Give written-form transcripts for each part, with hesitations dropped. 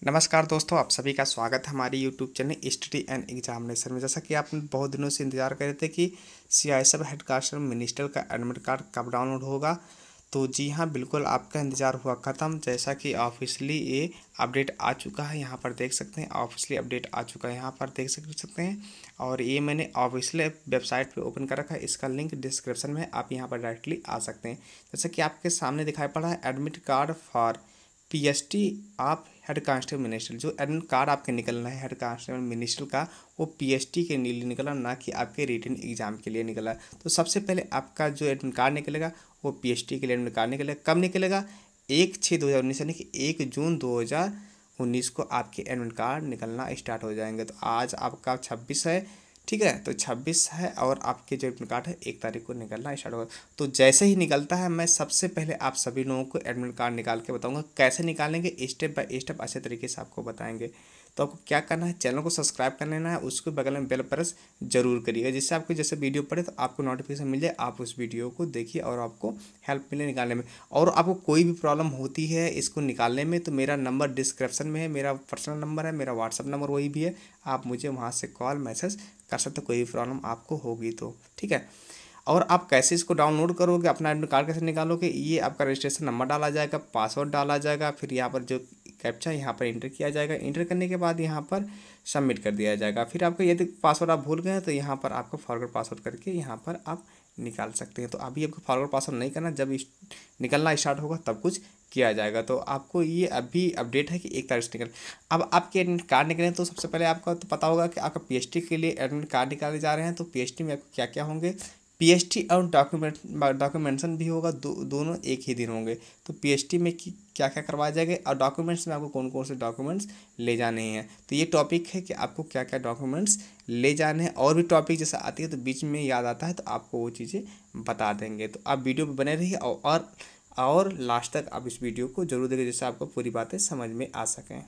नमस्कार दोस्तों, आप सभी का स्वागत है हमारी YouTube channel study and examination में। जैसा कि आप बहुत दिनों से इंतजार कर रहे थे कि सीआईएसएफ हेड कांस्टेबल मिनिस्टर का एडमिट कार्ड कब डाउनलोड होगा, तो जी हाँ, बिल्कुल आपका इंतज़ार हुआ ख़त्म। जैसा कि ऑफिशियली ये अपडेट आ चुका है, यहाँ पर देख सकते हैं। ऑफिशियली अपडेट आ चुका है, यहाँ पर देख सकते हैं। और ये मैंने ऑफिशियल वेबसाइट पे ओपन कर रखा है, इसका लिंक डिस्क्रिप्शन में है, आप यहाँ पर डायरेक्टली आ सकते हैं। जैसे कि आपके सामने दिखाई पड़ा है एडमिट कार्ड फॉर पीएसटी आप हेड कांस्टेबल मिनिस्टर। जो एडमिट कार्ड आपके निकलना है हेड कांस्टेबल मिनिस्टर का, वो पीएसटी के लिए निकला, ना कि आपके रिटन एग्जाम के लिए निकला। तो सबसे पहले आपका जो एडमिट कार्ड निकलेगा वो पीएसटी के लिए एडमिट कार्ड निकलेगा। कब निकलेगा? 1/6/2019 यानी कि 1 जून 2019 को आपके एडमिट कार्ड निकलना स्टार्ट हो जाएंगे। तो आज आपका 26 है, ठीक है, तो 26 है और आपके जो एडमिट कार्ड है 1 तारीख को निकलना स्टार्ट होगा। तो जैसे ही निकलता है मैं सबसे पहले आप सभी लोगों को एडमिट कार्ड निकाल के बताऊंगा। कैसे निकालेंगे, स्टेप बाय स्टेप अच्छे तरीके से आपको बताएंगे। तो आपको क्या करना है, चैनल को सब्सक्राइब कर लेना है, उसके बगल में बेल प्रेस जरूर करिएगा, जिससे आपको जैसे वीडियो पड़े तो आपको नोटिफिकेशन मिल जाए, आप उस वीडियो को देखिए और आपको हेल्प मिले निकालने में। और आपको कोई भी प्रॉब्लम होती है इसको निकालने में तो मेरा नंबर डिस्क्रिप्शन में है, मेरा पर्सनल नंबर है, मेरा व्हाट्सअप नंबर वही भी है, आप मुझे वहाँ से कॉल मैसेज कर सकते हो, कोई भी प्रॉब्लम आपको होगी तो, ठीक है। और आप कैसे इसको डाउनलोड करोगे, अपना एडमिट कार्ड कैसे निकालोगे, ये आपका रजिस्ट्रेशन नंबर डाला जाएगा, पासवर्ड डाला जाएगा, फिर यहाँ पर जो कैप्चा यहाँ पर इंटर किया जाएगा। इंटर करने के बाद यहाँ पर सबमिट कर दिया जाएगा। फिर आपको यदि पासवर्ड आप भूल गए हैं तो यहाँ पर आपको फॉरवर्ड पासवर्ड करके यहाँ पर आप निकाल सकते हैं। तो अभी आपको फॉरवर्ड पासवर्ड नहीं करना, जब निकलना स्टार्ट होगा तब कुछ किया जाएगा। तो आपको ये अभी अपडेट है कि 1 तारीख से निकल। अब आपके एडमिट कार्ड निकले तो सबसे पहले आपको तो पता होगा कि आपका पीएसटी के लिए एडमिट कार्ड निकाले जा रहे हैं। तो पीएसटी में आपको क्या क्या होंगे, पीएसटी और डॉक्यूमेंटेशन भी होगा, दोनों एक ही दिन होंगे। तो पीएसटी में क्या क्या करवाया जाएगा और डॉक्यूमेंट्स में आपको कौन कौन से डॉक्यूमेंट्स ले जाने हैं। तो ये टॉपिक है कि आपको क्या क्या डॉक्यूमेंट्स ले जाने हैं। और भी टॉपिक जैसे आती है तो बीच में याद आता है तो आपको वो चीज़ें बता देंगे। तो आप वीडियो पर बने रहिए और लास्ट तक आप इस वीडियो को जरूर देखें, जिससे आपको पूरी बातें समझ में आ सकें।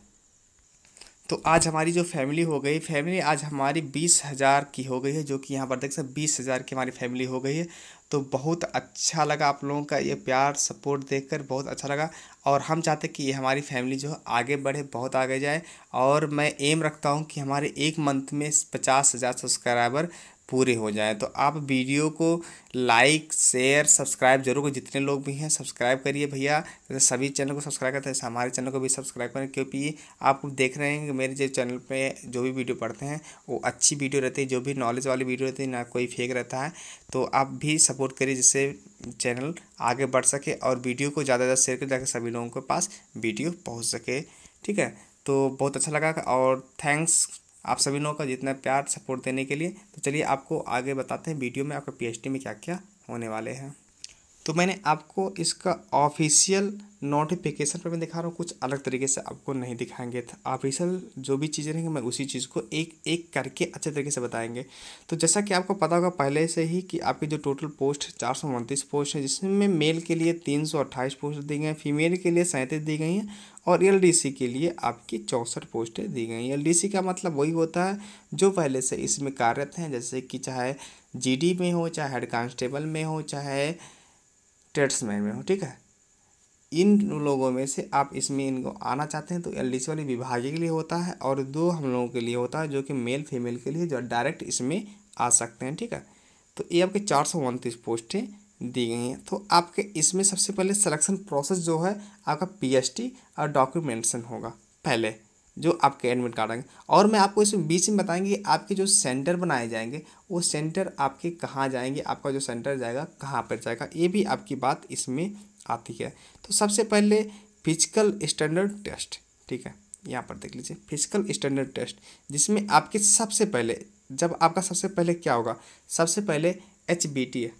तो आज हमारी जो फैमिली हो गई, फैमिली आज हमारी 20,000 की हो गई है, जो कि यहाँ पर देख सकते 20,000 की हमारी फैमिली हो गई है। तो बहुत अच्छा लगा आप लोगों का ये प्यार सपोर्ट देखकर, बहुत अच्छा लगा। और हम चाहते कि ये हमारी फैमिली जो है आगे बढ़े, बहुत आगे जाए। और मैं एम रखता हूँ कि हमारे एक मंथ में 50,000 सब्सक्राइबर पूरे हो जाए। तो आप वीडियो को लाइक शेयर सब्सक्राइब जरूर करें, जितने लोग भी हैं सब्सक्राइब करिए भैया। जैसे सभी चैनल को सब्सक्राइब करते हैं, हमारे चैनल को भी सब्सक्राइब करें, क्योंकि आप देख रहे हैं कि मेरे जो चैनल पे जो भी वीडियो पढ़ते हैं वो अच्छी वीडियो रहती है, जो भी नॉलेज वाली वीडियो रहती है, ना कोई फेक रहता है। तो आप भी सपोर्ट करिए जिससे चैनल आगे बढ़ सके और वीडियो को ज़्यादा से ज़्यादा शेयर करें ताकि सभी लोगों के पास वीडियो पहुँच सके, ठीक है। तो बहुत अच्छा लगा और थैंक्स आप सभी लोगों का जितना प्यार सपोर्ट देने के लिए। तो चलिए आपको आगे बताते हैं वीडियो में आपका पीएचडी में क्या क्या होने वाले हैं। तो मैंने आपको इसका ऑफिशियल नोटिफिकेशन पर मैं दिखा रहा हूँ, कुछ अलग तरीके से आपको नहीं दिखाएंगे। ऑफिशियल जो भी चीज़ें रहेंगी मैं उसी चीज़ को एक एक करके अच्छे तरीके से बताएंगे। तो जैसा कि आपको पता होगा पहले से ही कि आपकी जो टोटल पोस्ट 429 पोस्ट है, जिसमें मेल के लिए 328 पोस्ट दी गई हैं, फीमेल के लिए 37 दी गई हैं और एलडीसी के लिए आपकी 64 पोस्टें दी गई हैं। एलडीसी का मतलब वही होता है जो पहले से इसमें कार्यरत हैं, जैसे कि चाहे जीडी में हो, चाहे हेड कांस्टेबल में हो, चाहे ट्रेड्समैन में हो, ठीक है। इन लोगों में से आप इसमें इनको आना चाहते हैं तो एलडीसी वाली विभागीय के लिए होता है और दो हम लोगों के लिए होता है जो कि मेल फीमेल के लिए, जो डायरेक्ट इसमें आ सकते हैं, ठीक है। तो ये आपके 429 पोस्टें दी गई हैं। तो आपके इसमें सबसे पहले सिलेक्शन प्रोसेस जो है आपका पीएसटी और डॉक्यूमेंटेशन होगा पहले, जो आपके एडमिट कार्ड आएंगे। और मैं आपको इसमें बीच में बताएंगे कि आपके जो सेंटर बनाए जाएंगे वो सेंटर आपके कहाँ जाएंगे, आपका जो सेंटर जाएगा कहाँ पर जाएगा, ये भी आपकी बात इसमें आती है। तो सबसे पहले फिजिकल स्टैंडर्ड टेस्ट, ठीक है, यहाँ पर देख लीजिए फिजिकल स्टैंडर्ड टेस्ट, जिसमें आपके सबसे पहले जब आपका सबसे पहले क्या होगा, सबसे पहले HBT है,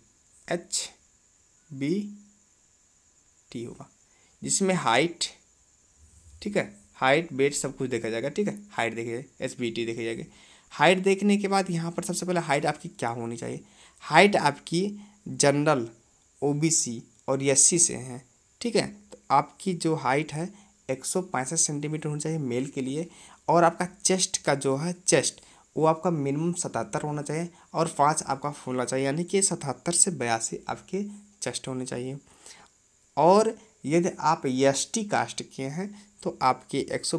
HBT होगा, जिसमें हाइट, ठीक है, हाइट वेट सब कुछ देखा जाएगा, ठीक है। हाइट देखिए HBT देखी जाएगी। हाइट देखने के बाद यहाँ पर सबसे पहले हाइट आपकी क्या होनी चाहिए, हाइट आपकी जनरल OBC और SC से है, ठीक है। तो आपकी जो हाइट है 165 सेंटीमीटर होनी चाहिए मेल के लिए। और आपका चेस्ट का जो है चेस्ट वो आपका मिनिमम 77 होना चाहिए और 5 आपका फूलना चाहिए, यानी कि 77 से 82 आपके चेस्ट होने चाहिए। और यदि आप ST कास्ट के हैं तो आपके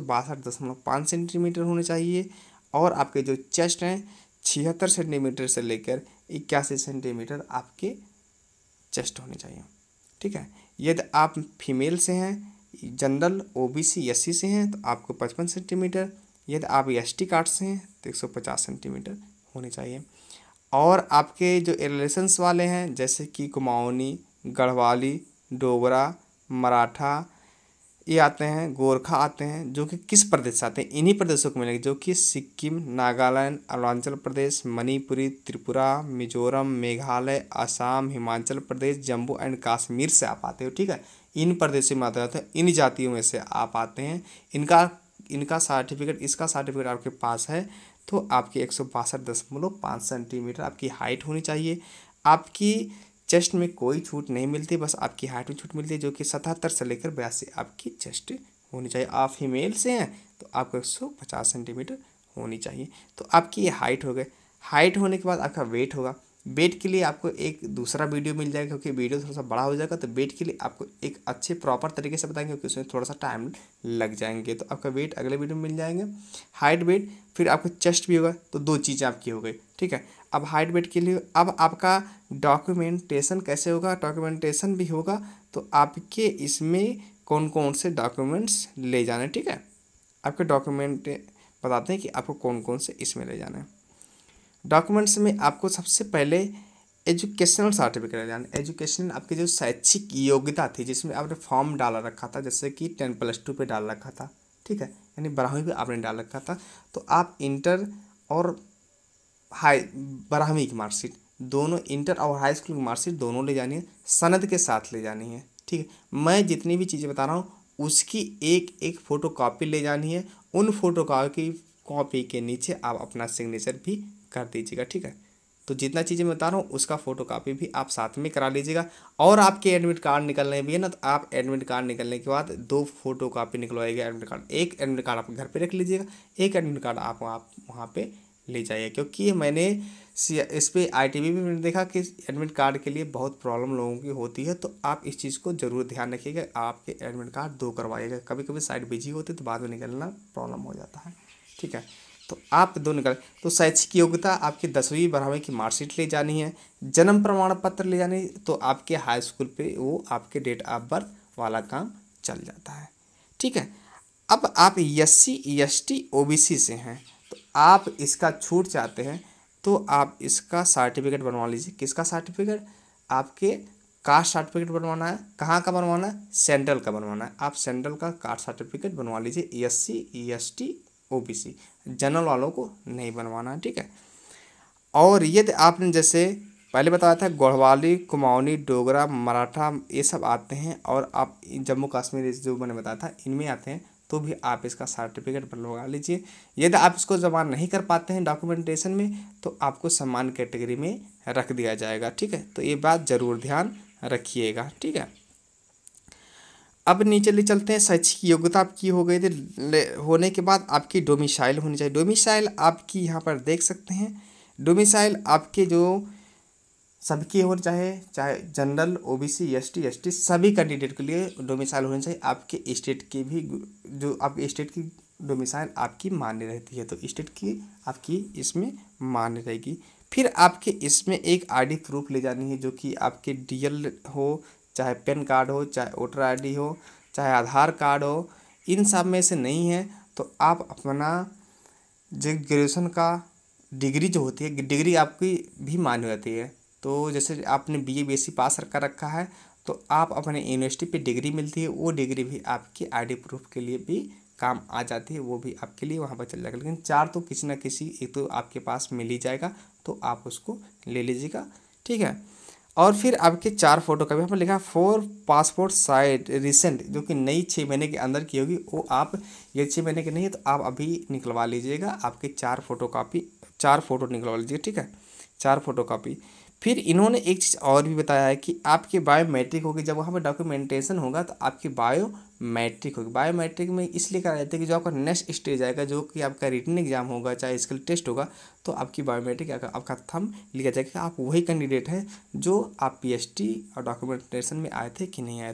162.5 सेंटीमीटर होने चाहिए। और आपके जो चेस्ट हैं 76 सेंटीमीटर से लेकर 81 सेंटीमीटर आपके चेस्ट होने चाहिए। ठीक है। यदि आप फीमेल से हैं, जनरल ओबीसी एससी से हैं तो आपको 55 सेंटीमीटर, यदि आप एसटी कास्ट से हैं तो 150 सेंटीमीटर होने चाहिए। और आपके जो रिलेशंस वाले हैं जैसे कि कुमाऊनी, गढ़वाली, डोगरा, मराठा ये आते हैं, गोरखा आते हैं, जो कि किस प्रदेश से आते हैं, इन्हीं प्रदेशों को मिलेंगे जो कि सिक्किम, नागालैंड, अरुणाचल प्रदेश, मणिपुरी, त्रिपुरा, मिजोरम, मेघालय, असम, हिमाचल प्रदेश, जम्मू एंड कश्मीर से आप आते हो। ठीक है। इन प्रदेशों में आते हैं, इन जातियों में से आप आते हैं। इनका सर्टिफिकेट, इसका सर्टिफिकेट आपके पास है तो आपकी 162.5 सेंटीमीटर आपकी हाइट होनी चाहिए। आपकी चेस्ट में कोई छूट नहीं मिलती, बस आपकी हाइट में छूट मिलती है जो कि 77 से लेकर 82 आपकी चेस्ट होनी चाहिए। आप फीमेल से हैं तो आपको 150 सेंटीमीटर होनी चाहिए। तो आपकी ये हाइट हो गई। हाइट होने के बाद आपका वेट होगा। वेट के लिए आपको एक दूसरा वीडियो मिल जाएगा क्योंकि वीडियो थोड़ा सा बड़ा हो जाएगा, तो वेट के लिए आपको एक अच्छे प्रॉपर तरीके से बताएंगे क्योंकि उसमें थोड़ा सा टाइम लग जाएंगे। तो आपका वेट अगले वीडियो में मिल जाएंगे। हाइट, वेट, फिर आपका चेस्ट भी होगा, तो दो चीज़ें आपकी हो गई। ठीक है। अब हाइट वेट के लिए अब आपका डॉक्यूमेंटेशन कैसे होगा, डॉक्यूमेंटेशन भी होगा तो आपके इसमें कौन कौन से डॉक्यूमेंट्स ले जाने। ठीक है। आपके डॉक्यूमेंट बताते हैं कि आपको कौन कौन से इसमें ले जाना है। डॉक्यूमेंट्स में आपको सबसे पहले एजुकेशनल सर्टिफिकेट ले जाना। एजुकेशनल आपकी जो शैक्षिक योग्यता थी जिसमें आपने फॉर्म डाला रखा था, जैसे कि 10+2 पे डाल रखा था। ठीक है। यानी 12वीं पे आपने डाल रखा था, तो आप इंटर और हाई 12वीं की मार्कशीट दोनों, इंटर और हाई स्कूल की मार्कशीट दोनों ले जानी है, सनद के साथ ले जानी है। ठीक है। मैं जितनी भी चीज़ें बता रहा हूँ उसकी एक एक फ़ोटो कॉपी ले जानी है। उन फोटो कॉपी के नीचे आप अपना सिग्नेचर भी कर दीजिएगा। ठीक है। तो जितना चीज़ें मैं बता रहा हूँ उसका फ़ोटो कॉपी भी आप साथ में करा लीजिएगा। और आपके एडमिट कार्ड निकलने भी है ना, तो आप एडमिट कार्ड निकलने के बाद 2 फोटो कॉपी निकलवाइएगा एडमिट कार्ड। एक एडमिट कार्ड आप घर पे रख लीजिएगा, एक एडमिट कार्ड आप वहाँ पे ले जाइए। क्योंकि मैंने इस पर ITV में मैंने देखा कि एडमिट कार्ड के लिए बहुत प्रॉब्लम लोगों की होती है, तो आप इस चीज़ को ज़रूर ध्यान रखिएगा। आपके एडमिट कार्ड 2 करवाइएगा, कभी कभी साइट बिजी होती है तो बाद में निकलना प्रॉब्लम हो जाता है। ठीक है। तो आप 2 निकल, तो शैक्षिक योग्यता आपकी 10वीं 12वीं की मार्कशीट ले जानी है। जन्म प्रमाण पत्र ले जानी, तो आपके हाई स्कूल पे वो आपके डेट ऑफ बर्थ वाला काम चल जाता है। ठीक है। अब आप SC ST OBC से हैं तो आप इसका छूट चाहते हैं तो आप इसका सर्टिफिकेट बनवा लीजिए। किसका सर्टिफिकेट? आपके कास्ट सर्टिफिकेट बनवाना है। कहाँ का बनवाना है? सेंट्रल का बनवाना है। आप सेंट्रल का कास्ट सर्टिफिकेट बनवा लीजिए। SC ST OBC, जनरल वालों को नहीं बनवाना है। ठीक है। और यदि आपने जैसे पहले बताया था गढ़वाली, कुमाऊनी, डोगरा, मराठा ये सब आते हैं और आप जम्मू कश्मीर जो मैंने बताया था इनमें आते हैं, तो भी आप इसका सर्टिफिकेट बनवा लीजिए। यदि आप इसको जमा नहीं कर पाते हैं डॉक्यूमेंटेशन में तो आपको सामान्य कैटेगरी में रख दिया जाएगा। ठीक है। तो ये बात ज़रूर ध्यान रखिएगा। ठीक है। अब नीचे ले चलते हैं। शैक्षिक योग्यता आपकी हो गई थी, होने के बाद आपकी डोमिसाइल होनी चाहिए। डोमिसाइल आपकी यहाँ पर देख सकते हैं। डोमिसाइल आपके जो सबकी होनी चाहे जनरल OBC ST ST सभी कैंडिडेट के लिए डोमिसाइल होनी चाहिए। आपके स्टेट की भी, जो आपके स्टेट की डोमिसाइल आपकी मान्य रहती है, तो स्टेट की आपकी इसमें मान्य रहेगी। फिर आपके इसमें एक ID प्रूफ ले जानी है जो कि आपके DL हो, चाहे पैन कार्ड हो, चाहे वोटर ID हो, चाहे आधार कार्ड हो। इन सब में से नहीं है तो आप अपना जो ग्रेजुएशन का डिग्री जो होती है, डिग्री आपकी भी मान्य रहती है। तो जैसे आपने BA BSc पास कर रखा है तो आप अपने यूनिवर्सिटी पे डिग्री मिलती है, वो डिग्री भी आपकी ID प्रूफ के लिए भी काम आ जाती है, वो भी आपके लिए वहाँ पर चल जाएगा। लेकिन 4 तो किसी ना किसी एक तो आपके पास मिल ही जाएगा, तो आप उसको ले लीजिएगा। ठीक है। और फिर आपके 4 फोटो का भी यहाँ पर लिखा है 4 पासपोर्ट साइज रिसेंट, जो कि नई 6 महीने के अंदर की होगी, वो आप, ये 6 महीने की नहीं है तो आप अभी निकलवा लीजिएगा। आपके 4 फोटो निकलवा लीजिए। ठीक है। 4 फोटो कापी। फिर इन्होंने एक चीज़ और भी बताया है कि आपकी बायोमेट्रिक होगी। जब वहाँ पर डॉक्यूमेंटेशन होगा तो आपकी बायोमेट्रिक होगी। बायोमेट्रिक में इसलिए करा जाता है कि जो आपका नेक्स्ट स्टेज आएगा, जो कि आपका रिटन एग्जाम होगा, चाहे स्किल टेस्ट होगा, तो आपकी बायोमेट्रिक आपका थंब लिया जाएगा कि आप वही कैंडिडेट हैं जो आप PhD और डॉक्यूमेंटेशन में आए थे कि नहीं आए थे।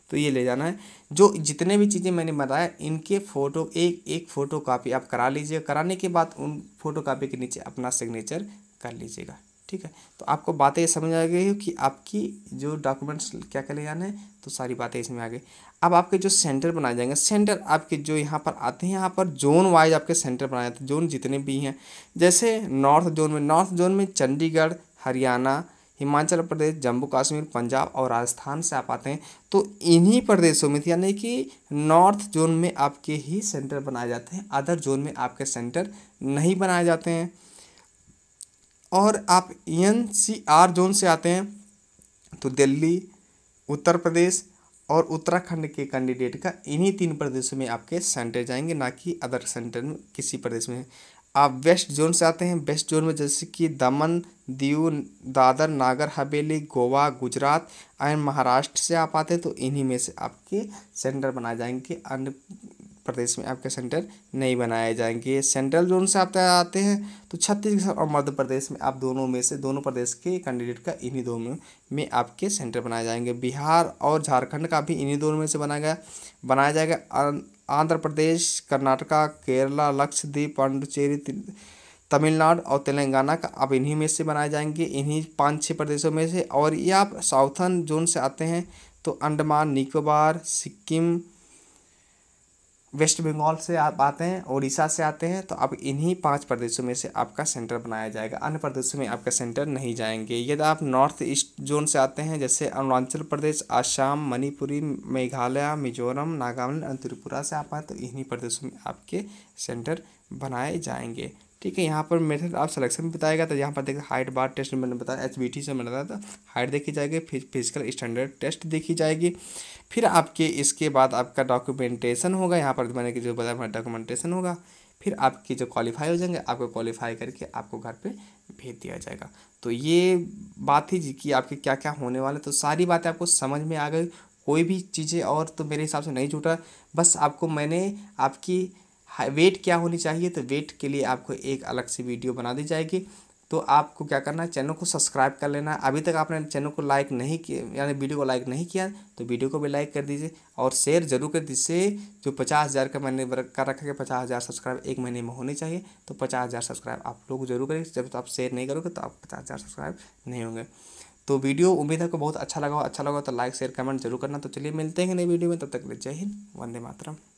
तो ये ले जाना है। जो जितने भी चीज़ें मैंने बताया इनके फ़ोटो एक एक फ़ोटो कापी आप करा लीजिए। कराने के बाद उन फ़ोटो कापी के नीचे अपना सिग्नेचर कर लीजिएगा। ठीक है, तो आपको बातें समझ आ गई हो कि आपकी जो डॉक्यूमेंट्स क्या क्या ले जाना है, तो सारी बातें इसमें आ गई। अब आपके जो सेंटर बनाए जाएंगे, सेंटर आपके जो यहाँ पर आते हैं, यहाँ पर जोन वाइज आपके सेंटर बनाए जाते हैं, जोन जितने भी हैं। जैसे नॉर्थ जोन में चंडीगढ़, हरियाणा, हिमाचल प्रदेश, जम्मू कश्मीर, पंजाब और राजस्थान से आप आते हैं। तो इन्हीं प्रदेशों में यानी कि नॉर्थ जोन में आपके ही सेंटर बनाए जाते हैं, अदर जोन में आपके सेंटर नहीं बनाए जाते हैं। और आप NCR जोन से आते हैं तो दिल्ली, उत्तर प्रदेश और उत्तराखंड के कैंडिडेट का इन्हीं 3 प्रदेशों में आपके सेंटर जाएंगे, ना कि अदर सेंटर में किसी प्रदेश में। आप वेस्ट जोन से आते हैं, वेस्ट जोन में जैसे कि दमन, दीव, दादर, नागर हवेली, गोवा, गुजरात एंड महाराष्ट्र से आप आते हैं, तो इन्हीं में से आपके सेंटर बनाए जाएंगे, अन्य प्रदेश में आपके सेंटर नहीं बनाए जाएंगे। सेंट्रल जोन से आप आते हैं तो छत्तीसगढ़ और मध्य प्रदेश में आप दोनों में से दोनों प्रदेश के कैंडिडेट का इन्हीं दोनों में आपके सेंटर बनाए जाएंगे। बिहार और झारखंड का भी इन्हीं दोनों में से बनाया जाएगा। आंध्र प्रदेश, कर्नाटका, केरला, लक्षद्वीप, पांडुचेरी, तमिलनाडु और तेलंगाना का अब इन्हीं में से बनाए जाएंगे, इन्हीं 5-6 प्रदेशों में से। और ये आप साउथर्न जोन से आते हैं तो अंडमान निकोबार, सिक्किम, वेस्ट बंगाल से आप आते हैं, उड़ीसा से आते हैं, तो अब इन्हीं 5 प्रदेशों में से आपका सेंटर बनाया जाएगा, अन्य प्रदेशों में आपका सेंटर नहीं जाएंगे। यदि आप नॉर्थ ईस्ट जोन से आते हैं जैसे अरुणाचल प्रदेश, आसाम, मणिपुरी, मेघालय, मिजोरम, नागालैंड और त्रिपुरा से आप आए तो इन्हीं प्रदेशों में आपके सेंटर बनाए जाएंगे। ठीक है, यहाँ पर मेथड ऑफ सिलेक्शन बताएगा। तो यहाँ पर देखिए हाइट बार टेस्ट मैंने बताया HBT से मैंने बताया था, हाइट देखी जाएगी, फिजिकल स्टैंडर्ड टेस्ट देखी जाएगी। फिर आपके इसके बाद आपका डॉक्यूमेंटेशन होगा, यहाँ पर मैंने कि जो बताया डॉक्यूमेंटेशन होगा। फिर आपकी जो क्वालिफाई हो जाएंगे, आपको क्वालिफाई करके आपको घर पे भेज दिया जाएगा। तो ये बात थी जी कि आपके क्या क्या होने वाले, तो सारी बातें आपको समझ में आ गई। कोई भी चीज़ें और तो मेरे हिसाब से नहीं छूटा, बस आपको मैंने आपकी वेट क्या होनी चाहिए, तो वेट के लिए आपको एक अलग से वीडियो बना दी जाएगी। तो आपको क्या करना है, चैनल को सब्सक्राइब कर लेना है। अभी तक आपने चैनल को लाइक नहीं किया यानी वीडियो को लाइक नहीं किया तो वीडियो को भी लाइक कर दीजिए और शेयर जरूर कर दीजिए। जिससे जो 50,000 का मैंने कर रखा है, 50,000 सब्सक्राइब एक महीने में होने चाहिए, तो 50,000 सब्सक्राइब आप लोग जरूर करेंगे। जब तो आप शेयर नहीं करोगे तो आप 50,000 सब्सक्राइब नहीं होंगे। तो वीडियो उम्मीद है को बहुत अच्छा लगा तो लाइक शेयर कमेंट जरूर करना। तो चलिए मिलते हैं नई वीडियो में, तब तक जय हिंद, वंदे मातरम।